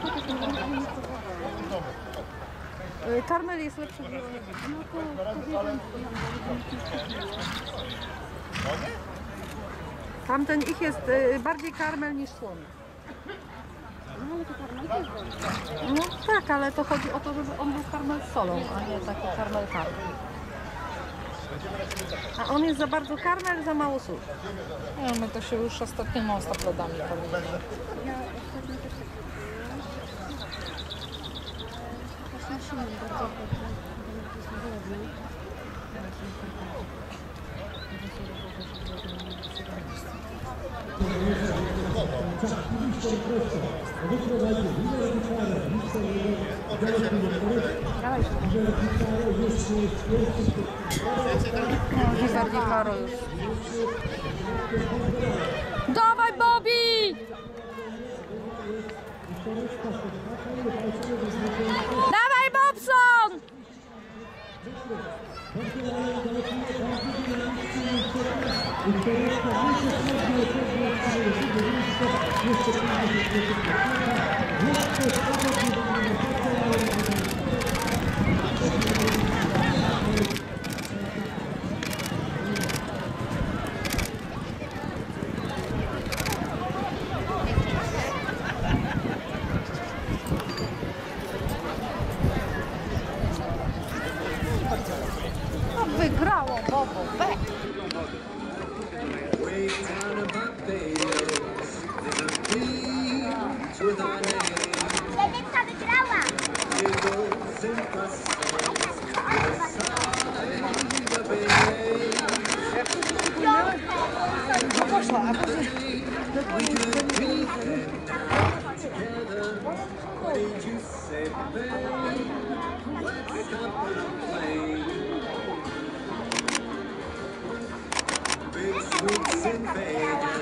Karmel jest lepszy w Tamten ich jest bardziej karmel niż słomik. No ale to karmel też No tak, ale to chodzi o to, żeby on był karmel z solą, a nie taki karmel karmel. A on jest za bardzo karmel, za mało sól. No, my to się już ostatnimi staplodami powinno. Ja ostatnio też tak właśnie silny bardzo Bardziej Karo już. Dawaj, Bobby! Dawaj, Bobson! Wygrało Bobo B. Lewica wygrała! No poszła, a później... Big swoops and